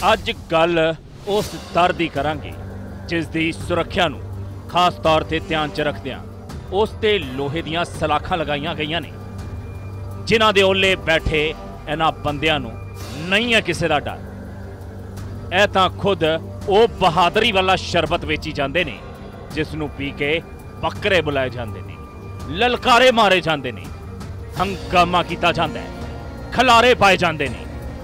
ਅੱਜ ਗੱਲ उस दर की करांगे जिस दी सुरक्षा नूं खास तौर पर ध्यान च रखदिआं उस ते लोहे दीआं सलाखां लगाईआं गईआं ने, जिन्हां दे ओले बैठे इन्हां बंदिआं नूं नहीं है किसी दा डर। ਇਹ ਤਾਂ खुद ਉਹ बहादरी वाला शरबत वेची जाते हैं जिसनूं पी के बकरे बुलाए जाते हैं, ललकारे मारे जाते हैं, हंगामा किया जाता है, खलारे पाए जाते हैं।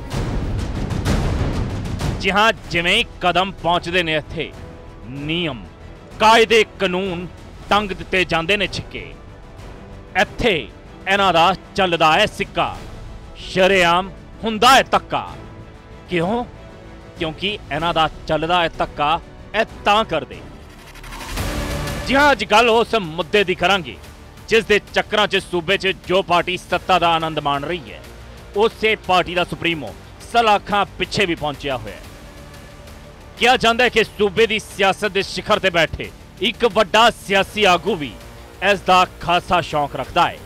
जी हाँ, जिवें कदम पहुँचते हैं इत्थे नियम कायदे कानून टंग दिते जाते हैं छिके। इत्थे इन्हां दा चलदा है सिक्का, शरेआम हुंदा है धक्का। क्यों? क्योंकि इन्हां दा चलदा है धक्का ए तां करदे। जी हाँ, अज गल उस मुद्दे दी करांगे जिस दे चक्करां च सूबे च जो पार्टी सत्ता दा आनंद माण रही है उसे पार्टी दा सुप्रीमो सलाखां पिछे भी पहुंचया होया है। कहा जाता है कि सूबे की सियासत के शिखर से बैठे एक वड्डा सियासी आगू भी इसका खासा शौक रखता है।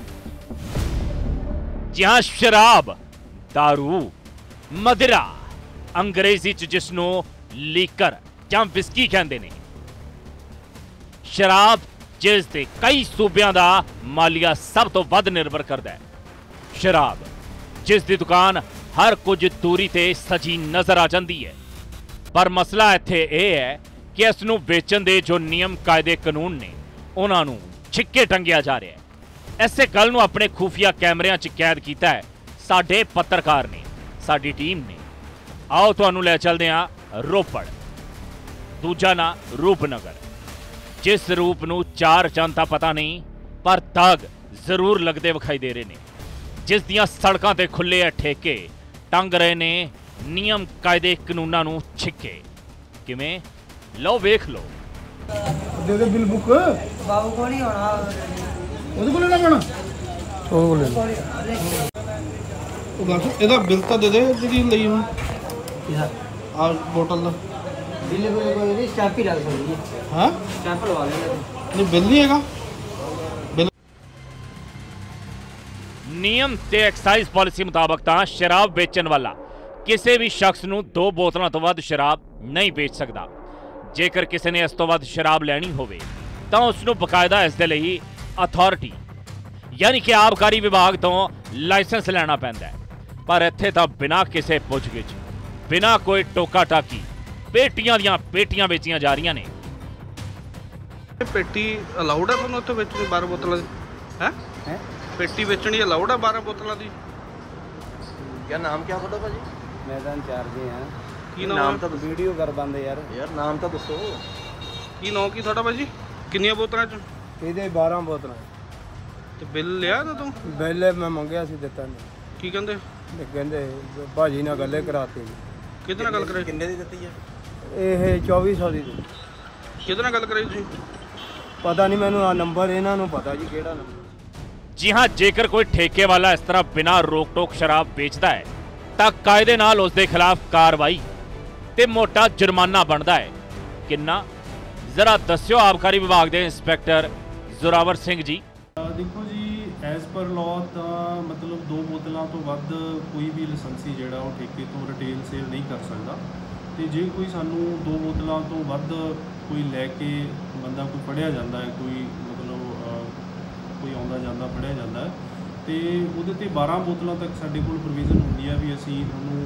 जी हाँ, शराब, दारू, मदिरा, अंग्रेजी च जिसनों लीकर या विस्की कहते हैं, शराब जिस दे कई सूबियां दा मालिया सब तो वध निर्भर करता है। शराब जिस दी दुकान हर कुछ दूरी ते सजी नजर आ जाती है। पर मसला इत्थे यह है कि इसनूं वेचण दे जो नियम कायदे कानून ने उन्हां नूं छिक्के टंगिया जा रहा है। इसे गल नूं अपने खुफिया कैमरिਆਂ च कैद किया है साडे पत्रकार ने, साडी टीम ने। आओ तुहानूं लै चलदे हां रोपड़, दूजा ना रूपनगर। जिस रूप नूं चार चंद तां पता नहीं पर दाग जरूर लगते विखाई दे रहे ने, जिस दियां सड़कां ते खुले ठेके टंग रहे ने नियम कायदे कानूनां नूं छिक्के। किवें? लो वेख लो। दे दे बिल बुक बाबू कोल ही होना, ओदे कोल ना बना ओ बोले ओ बस ਇਹਦਾ ਬਿੱਲ ਤਾਂ ਦੇ ਦੇ ਜਿਹੜੀ ਲਈ ਹੁਣ ਆ ਬੋਤਲ ਦਾ ਬਿੱਲ ਕੋਈ ਨਹੀਂ, ਸਟੈਂਪ ਹੀ ਲੱਗ ਸਕਦੀ ਹੈ। ਹਾਂ, ਸਟੈਂਪ ਲਵਾ ਲੈਣਾ। ਨਹੀਂ ਬਿੱਲ ਨਹੀਂ ਹੈਗਾ। नियम ते एक्साइज पॉलिसी मुताबिक तां शराब बेचण वाला किसी भी शख्स नूं 2 बोतलों तो वध शराब नहीं बेच सकता। जेकर किसी ने इस तो वध शराब लैनी होवे तां उसनूं बकायदा इस दे लई अथॉरिटी यानी कि आबकारी विभाग तो लाइसेंस लैना पैंदा है। पर इत्थे तां बिना किसी पुछगिछ, बिना कोई टोका टाकी पेटियां दियां पेटियां बेचियां जा रही ने। पेटी अलाउड है तुहानूं उत्थे बेचणी 12 बोतलां है? पेटी बेचनी अलाउड है 12 बोतलों की? क्या नाम क्या पता भाजी? मैदान इंचार्ज हैं। की नाम तो वीडियो कर बंद यार नाम तो दसो की नाम की थोड़ा भाजी? किन्नियां बोतलां च? ਇਹਦੇ 12 ਬੋਤਲਾਂ। ਤੇ ਬਿੱਲ ਲਿਆ ਨਾ ਤੂੰ? ਬਿੱਲ ਮੈਂ ਮੰਗਿਆ ਸੀ, ਦਿੱਤਾ ਨਹੀਂ। ਕੀ ਕਹਿੰਦੇ? ਕਹਿੰਦੇ ਭਾਜੀ ਨਾਲ ਗੱਲੇ ਕਰਾਤੀ। ਕਿਹਦੇ ਨਾਲ ਗੱਲ ਕਰਾਈ? ਕਿੰਨੇ ਦੀ ਦਿੱਤੀ ਹੈ? ਇਹ 2400 ਦੀ। ਕਿਹਦੇ ਨਾਲ ਗੱਲ ਕਰਾਈ ਤੁਸੀਂ? ਪਤਾ ਨਹੀਂ ਮੈਨੂੰ, ਆ ਨੰਬਰ ਇਹਨਾਂ ਨੂੰ ਪਤਾ ਜੀ ਕਿਹੜਾ ਨੰਬਰ। जी हाँ, जेकर कोई ठेके वाला इस तरह बिना रोक टोक शराब बेचता है तो कायदे नाल उसके खिलाफ कार्रवाई ते मोटा जुर्माना बनता है। किन्ना जरा दस्यो आबकारी विभाग के इंस्पैक्टर जोरावर सिंह जी। देखो जी, एज पर लॉ तो मतलब 2 बोतलों तो वध कोई भी लाइसेंसी जिहड़ा वो ठेके तो रिटेल सेल नहीं कर सकता। तो जे कोई सानू 2 बोतलों तो वध कोई लैके बंदा कोई फड़िया जाता है, कोई मतलब कोई आउंदा जांदा फड़िया जाता है तो ਉਹਦੇ ਤੇ 12 ਬੋਤਲਾਂ ਤੱਕ ਸਾਡੇ ਕੋਲ ਪ੍ਰੋਵੀਜ਼ਨ ਹੁੰਦੀ ਆ ਵੀ ਅਸੀਂ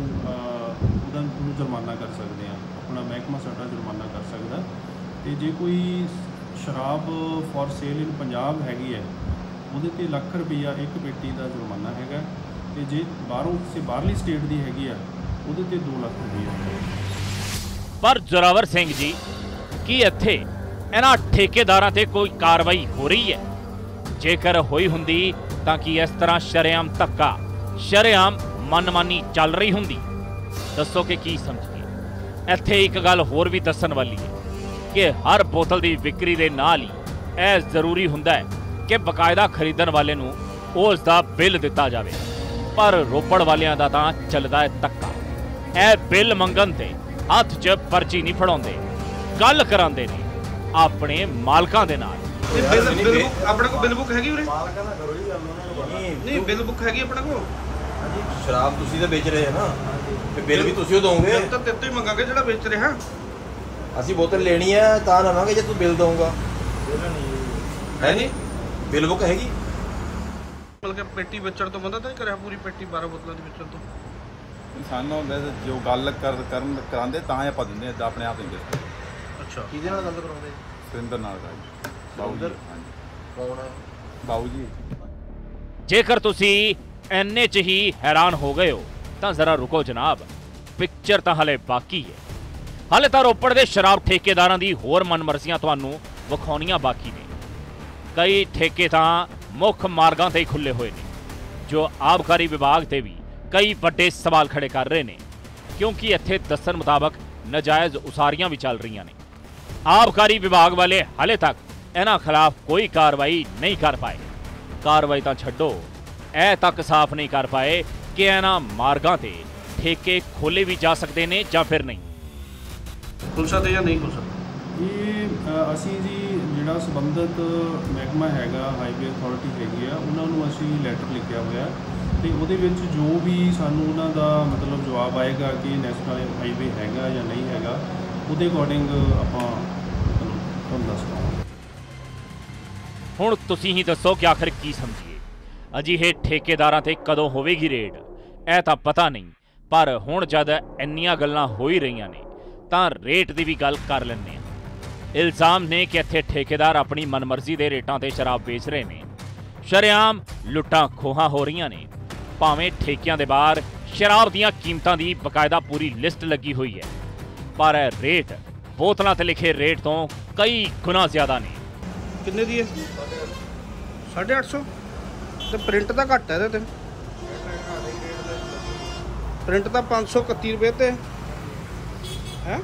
ਉਹਨੂੰ ਜੁਰਮਾਨਾ ਕਰ ਸਕਦੇ ਹਾਂ। ਆਪਣਾ ਮਹਿਕਮਾ ਸਾਡਾ ਜੁਰਮਾਨਾ ਕਰ ਸਕਦਾ। ਤੇ ਜੇ ਕੋਈ ਸ਼ਰਾਬ ਫॉर ਸੇਲ ਇਨ ਪੰਜਾਬ ਹੈਗੀ ਹੈ ਉਹਦੇ ਤੇ ਲੱਖ ਰੁਪਈਆ ਇੱਕ ਪੇਟੀ ਦਾ ਜੁਰਮਾਨਾ ਹੈਗਾ। ਤੇ ਜੇ ਬਾਹਰੋਂ ਕਿਸੇ ਬਾਹਰਲੀ ਸਟੇਟ ਦੀ ਹੈਗੀ ਆ ਉਹਦੇ ਤੇ 2 ਲੱਖ ਰੁਪਈਆ। पर जोरावर सिंह जी, की इत्थे इन्हां ठेकेदारां ते कोई कार्रवाई हो रही है? जेकर होई हुंदी तां कि इस तरह शरेआम धक्का, शरेआम मनमानी चल रही हुंदी? दसो कि की समझिए। इत्थे एक गल होर भी दस्सण वाली है कि हर बोतल की विक्री के नाल ही यह जरूरी हुंदा है कि बकायदा खरीदण वाले नूं उसका बिल दिता जाए। पर रोपड़ वालियां दा तां चलदा है धक्का। यह बिल मंगण ते हथ च पर्ची नहीं फड़ाउंदे, गल करांदे ने अपने मालकां दे नाल। अपने को बिल बुक हैगी उरे? नहीं बिल बुक हैगी अपने को? शराब तुसी तो बेच रहे हैं ना, फिर बिल भी तुसी दोगे। ਬਿੱਲ ਤਾਂ ਤੇਰੇ ਤੋਂ ਹੀ ਮੰਗਾਂਗੇ ਜਿਹੜਾ ਵੇਚ ਰਿਹਾ। ਅਸੀਂ बोतल लेनी है ਤਾਂ ਲਵਾਂਗੇ ਜੇ ਤੂੰ ਬਿਲ ਦਊਂਗਾ। ਹੈ ਨਹੀਂ ਬਿਲ ਬੁੱਕ ਹੈਗੀ। ਮਤਲਬ ਕਿ ਪੇਟੀ ਵੇਚਣ ਤੋਂ ਬੰਦਾ ਤਾਂ ਨਹੀਂ ਕਰਿਆ ਪੂਰੀ ਪੇਟੀ 12 ਬੋਤਲਾਂ ਦੀ ਵੇਚਣ ਤੋਂ। ਸਾਨੂੰ ਹੁੰਦਾ ਜੋ ਗੱਲ ਕਰਨ ਕਰਾਉਂਦੇ ਤਾਂ ਹੀ ਆਪਾਂ ਦਿੰਦੇ ਹਾਂ, ਆਪਣੇ ਆਪ ਦਿੰਦੇ। ਅੱਛਾ, ਕਿਹਦੇ ਨਾਲ ਗੱਲ ਕਰਾਉਂਦੇ? ਸੁਰਿੰਦਰ ਨਾਲ ਦਾ ਜੀ, ਬਾਊ ਜੀ। ਹਾਂਜੀ, ਕੌਣ ਹੈ ਬਾਊ ਜੀ। ਜੇਕਰ ਤੁਸੀਂ ਇੰਨੇ 'ਚ ਹੀ ਹੈਰਾਨ ਹੋ ਗਏ ਹੋ ਤਾਂ ਜ਼ਰਾ ਰੁਕੋ ਜਨਾਬ, ਪਿਕਚਰ ਤਾਂ ਹਲੇ ਬਾਕੀ ਹੈ। ਹਾਲੇ ਤਾਂ ਰੋਪੜ ਦੇ ਸ਼ਰਾਬ ਠੇਕੇਦਾਰਾਂ ਦੀ ਹੋਰ ਮਨਮਰਜ਼ੀਆਂ ਤੁਹਾਨੂੰ ਵਿਖਾਉਣੀਆਂ ਬਾਕੀ ਨੇ। ਕਈ ਠੇਕੇ ਤਾਂ ਮੁੱਖ ਮਾਰਗਾਂ ਤੇ ਹੀ ਖੁੱਲੇ ਹੋਏ ਨੇ, ਜੋ ਆਬਕਾਰੀ ਵਿਭਾਗ ਤੇ ਵੀ ਕਈ ਵੱਡੇ ਸਵਾਲ ਖੜੇ ਕਰ ਰਹੇ ਨੇ, ਕਿਉਂਕਿ ਇੱਥੇ ਦੱਸਣ ਮੁਤਾਬਕ ਨਾਜਾਇਜ਼ ਉਸਾਰੀਆਂ ਵੀ ਚੱਲ ਰਹੀਆਂ ਨੇ। ਆਬਕਾਰੀ ਵਿਭਾਗ ਵਾਲੇ ਹਾਲੇ ਤੱਕ ਇਹਨਾਂ ਖਿਲਾਫ ਕੋਈ ਕਾਰਵਾਈ ਨਹੀਂ ਕਰ ਪਾਏ। ਕਾਰਵਾਈ ਤਾਂ ਛੱਡੋ, ਇਹ ਤੱਕ ਸਾਫ਼ ਨਹੀਂ ਕਰ ਪਾਏ ਕਿ ਇਹਨਾਂ ਮਾਰਗਾਂ ਤੇ ਠੇਕੇ ਖੋਲੇ ਵੀ ਜਾ ਸਕਦੇ ਨੇ ਜਾਂ ਫਿਰ ਨਹੀਂ। ਖੁੱਲ ਸਕਦੇ ਜਾਂ ਨਹੀਂ ਖੁੱਲ ਸਕਦੇ? ਇਹ ਅਸੀਂ ਜੀ ਜਿਹੜਾ ਸੰਬੰਧਿਤ ਮਹਿਕਮਾ ਹੈਗਾ, ਹਾਈਵੇ ਅਥਾਰਟੀ ਹੈਗੀ ਆ, ਉਹਨਾਂ ਨੂੰ ਅਸੀਂ ਲੈਟਰ ਲਿਖਿਆ ਹੋਇਆ ਤੇ ਉਹਦੇ ਵਿੱਚ ਜੋ ਵੀ ਸਾਨੂੰ ਉਹਨਾਂ ਦਾ ਮਤਲਬ ਜਵਾਬ ਆਏਗਾ ਕਿ ਨੈਸ਼ਨਲ ਹਾਈਵੇ ਹੈਗਾ ਜਾਂ ਨਹੀਂ ਹੈਗਾ, ਉਹਦੇ ਅਕੋਰਡਿੰਗ ਆਪਾਂ ਮਤਲਬ ਤੁਹਾਨੂੰ ਦੱਸ ਪਾਵਾਂਗੇ। ਹੁਣ ਤੁਸੀਂ ਹੀ ਦੱਸੋ ਕਿ ਆਖਰ ਕੀ ਸਮਝੀਏ। ਅਜਿਹੇ ਠੇਕੇਦਾਰਾਂ ਤੇ ਕਦੋਂ ਹੋਵੇਗੀ ਰੇਡ, ਇਹ ਤਾਂ ਪਤਾ ਨਹੀਂ, ਪਰ ਹੁਣ ਜਦ ਇੰਨੀਆਂ ਗੱਲਾਂ ਹੋ ਹੀ ਰਹੀਆਂ ਨੇ ਤਾਂ ਰੇਟ ਦੀ ਵੀ ਗੱਲ ਕਰ ਲੈਂਦੇ ਹਾਂ। ਇਲਜ਼ਾਮ ਨੇ ਕਿ ਇੱਥੇ ਠੇਕੇਦਾਰ ਆਪਣੀ ਮਨਮਰਜ਼ੀ ਦੇ ਰੇਟਾਂ ਤੇ ਸ਼ਰਾਬ ਵੇਚ ਰਹੇ ਨੇ। ਸ਼ਰੇਆਮ ਲੁੱਟਾਂ ਖੋਹਾਂ ਹੋ ਰਹੀਆਂ ਨੇ। ਭਾਵੇਂ ਠੇਕਿਆਂ ਦੇ ਬਾਹਰ ਸ਼ਰਾਬ ਦੀਆਂ ਕੀਮਤਾਂ ਦੀ ਬਕਾਇਦਾ ਪੂਰੀ ਲਿਸਟ ਲੱਗੀ ਹੋਈ ਹੈ, ਪਰ ਇਹ ਰੇਟ ਬੋਤਲਾਂ ਤੇ ਲਿਖੇ ਰੇਟ ਤੋਂ ਕਈ ਗੁਣਾ ਜ਼ਿਆਦਾ ਨੇ। ਕਿੰਨੇ ਦੀ ਹੈ? 850। ਤੇ ਪ੍ਰਿੰਟ ਤਾਂ ਘੱਟ ਹੈ ਇਹਦੇ ਤੇ। ਪ੍ਰਿੰਟ ਤਾਂ 531 ਰੁਪਏ ਤੇ ਹੈ।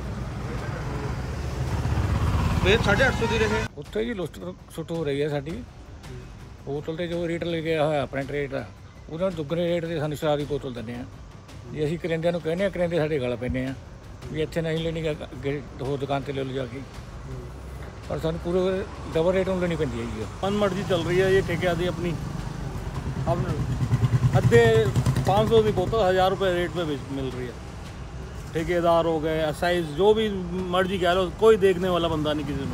ਵੇ 850 ਦੀ ਰਹੇ। ਉੱਥੇ ਜੀ ਲੁੱਟ ਸੁੱਟ ਹੋ ਰਹੀ ਹੈ ਸਾਡੀ। ਬੋਤਲ ਤੇ ਜੋ ਰੇਟ ਲਿਖਿਆ ਹੋਇਆ ਪ੍ਰਿੰਟ ਰੇਟ ਆ, ਉਹਨਾਂ ਨੂੰ ਦੁੱਗਣੇ ਰੇਟ ਤੇ ਸਾਨੂੰ ਸ਼ਰਾਬ ਦੀ ਬੋਤਲ ਦਿੰਦੇ ਆ। ਜੇ ਅਸੀਂ ਕਰਿੰਦਿਆਂ ਨੂੰ ਕਹਿੰਦੇ ਆ, ਕਰਿੰਦੇ ਸਾਡੇ ਗਲ ਪੈਂਦੇ ਆ ਵੀ ਇੱਥੇ ਨਹੀਂ ਲੈਣੀ, ਅੱਗੇ ਹੋਰ ਦੁਕਾਨ ਤੇ ਲੈ ਲਓ ਜਾ ਕੇ, ਪਰ ਸਾਨੂੰ ਪੂਰੇ ਡਬਲ ਰੇਟ ਨੂੰ ਲੈਣੀ ਪੈਂਦੀ ਹੈ ਜੀ। ਮਨਮਰਜ਼ੀ ਚੱਲ ਰਹੀ ਹੈ ਇਹ ਠੇਕਿਆਂ ਦੀ ਆਪਣੀ। अब अद्धे 500 की बोतल 1000 रुपये रेट पे मिल रही है। ठेकेदार हो गए, साइज जो भी मर्जी कह लो, कोई देखने वाला बंदा नहीं किसी में।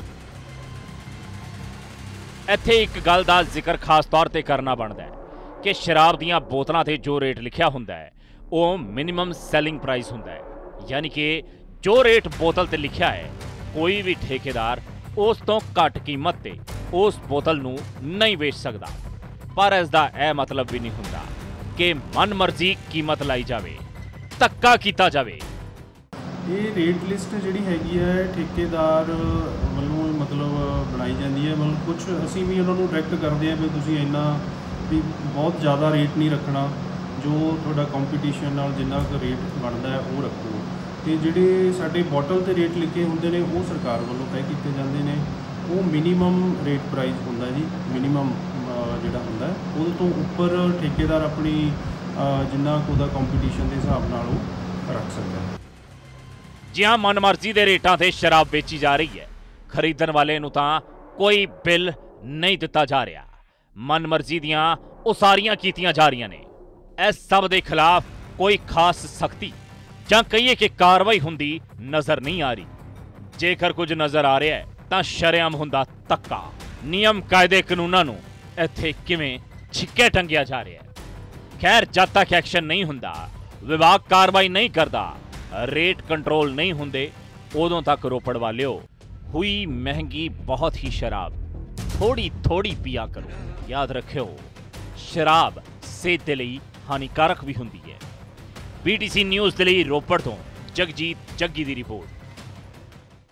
ਇੱਥੇ ਇੱਕ ਗੱਲ ਦਾ ਜ਼ਿਕਰ ਖਾਸ ਤੌਰ ਤੇ ਕਰਨਾ ਬਣਦਾ ਹੈ ਕਿ ਸ਼ਰਾਬ ਦੀਆਂ ਬੋਤਲਾਂ ਤੇ ਜੋ ਰੇਟ ਲਿਖਿਆ ਹੁੰਦਾ ਹੈ ਉਹ ਮਿਨੀਮਮ ਸੈਲਿੰਗ ਪ੍ਰਾਈਸ ਹੁੰਦਾ ਹੈ, ਯਾਨੀ ਕਿ ਜੋ ਰੇਟ ਬੋਤਲ ਤੇ ਲਿਖਿਆ ਹੈ ਕੋਈ ਵੀ ਠੇਕੇਦਾਰ ਉਸ ਤੋਂ ਘੱਟ ਕੀਮਤ ਤੇ ਉਸ ਬੋਤਲ ਨੂੰ ਨਹੀਂ ਵੇਚ ਸਕਦਾ। ਪਰ ਇਸ ਦਾ ਇਹ ਮਤਲਬ ਵੀ ਨਹੀਂ ਹੁੰਦਾ ਕਿ ਮਨਮਰਜ਼ੀ ਕੀਮਤ ਲਾਈ ਜਾਵੇ, ਧੱਕਾ ਕੀਤਾ ਜਾਵੇ। ਇਹ ਰੇਟ ਲਿਸਟ ਜਿਹੜੀ ਹੈਗੀ ਹੈ ਠੇਕੇਦਾਰ ਵੱਲੋਂ ਮਤਲਬ ਬਣਾਈ ਜਾਂਦੀ ਹੈ। ਮਤਲਬ ਕੁਝ ਅਸੀਂ ਵੀ ਉਹਨਾਂ ਨੂੰ ਡਾਇਰੈਕਟ ਕਰਦੇ ਹਾਂ ਵੀ ਤੁਸੀਂ ਇੰਨਾ ਵੀ ਬਹੁਤ ਜ਼ਿਆਦਾ ਰੇਟ ਨਹੀਂ ਰੱਖਣਾ, ਜੋ ਤੁਹਾਡਾ ਕੰਪੀਟੀਸ਼ਨ ਨਾਲ ਜਿੰਨਾ ਕੁ ਰੇਟ ਬਣਦਾ ਹੈ ਉਹ ਰੱਖੋ। ਤੇ ਜਿਹੜੇ ਸਾਡੇ ਬੋਟਲ ਤੇ ਰੇਟ ਲਿਖੇ ਹੁੰਦੇ ਨੇ ਉਹ ਸਰਕਾਰ ਵੱਲੋਂ ਤੈਅ ਕੀਤੇ ਜਾਂਦੇ ਨੇ। ਉਹ ਮਿਨੀਮਮ ਰੇਟ ਪ੍ਰਾਈਸ ਹੁੰਦਾ ਜੀ, ਮਿਨੀਮਮ ਜਿਹੜਾ ਹੁੰਦਾ ਉਹਦੇ ਤੋਂ ਉੱਪਰ ਠੇਕੇਦਾਰ ਆਪਣੀ ਜਿੰਨਾ ਕੁ ਉਹਦਾ ਕੰਪੀਟੀਸ਼ਨ ਦੇ ਹਿਸਾਬ ਨਾਲ ਉਹ ਰੱਖ ਸਕਦਾ ਹੈ। ਜੀ ਹਾਂ, ਮਨਮਰਜ਼ੀ ਦੇ ਰੇਟਾਂ ਤੇ ਸ਼ਰਾਬ ਵੇਚੀ ਜਾ ਰਹੀ ਹੈ। ਖਰੀਦਣ ਵਾਲੇ ਨੂੰ ਤਾਂ ਕੋਈ ਬਿੱਲ ਨਹੀਂ ਦਿੱਤਾ ਜਾ ਰਿਹਾ। ਮਨਮਰਜ਼ੀ ਦੀਆਂ ਉਸਾਰੀਆਂ ਕੀਤੀਆਂ ਜਾ ਰਹੀਆਂ ਨੇ। ਇਸ ਸਭ ਦੇ ਖਿਲਾਫ ਕੋਈ ਖਾਸ ਸਖਤੀ ਜਾਂ ਕਹੀਏ ਕਿ ਕਾਰਵਾਈ ਹੁੰਦੀ ਨਜ਼ਰ ਨਹੀਂ ਆ ਰਹੀ। ਜੇਕਰ ਕੁਝ ਨਜ਼ਰ ਆ ਰਿਹਾ ਹੈ ਤਾਂ ਸ਼ਰੇਆਮ ਹੁੰਦਾ ਧੱਕਾ। ਨਿਯਮ ਕਾਇਦੇ ਕਾਨੂੰਨਾਂ ਨੂੰ ਇੱਥੇ ਕਿਵੇਂ ਛਿੱਕੇ ਟੰਗਿਆ ਜਾ ਰਿਹਾ ਹੈ। ਖੈਰ, ਜਦ ਤੱਕ ਐਕਸ਼ਨ ਨਹੀਂ ਹੁੰਦਾ, ਵਿਭਾਗ ਕਾਰਵਾਈ ਨਹੀਂ ਕਰਦਾ, ਰੇਟ ਕੰਟਰੋਲ ਨਹੀਂ ਹੁੰਦੇ, ਉਦੋਂ ਤੱਕ ਰੋਪੜ ਵਾਲਿਓ हुई महंगी बहुत ही शराब थोड़ी थोड़ी पिया करो। याद रखियो, शराब सेहत दे लई हानिकारक भी हुंदी है। BTC न्यूज़ दे लई रोपड़ तो जगजीत जग्गी दी रिपोर्ट।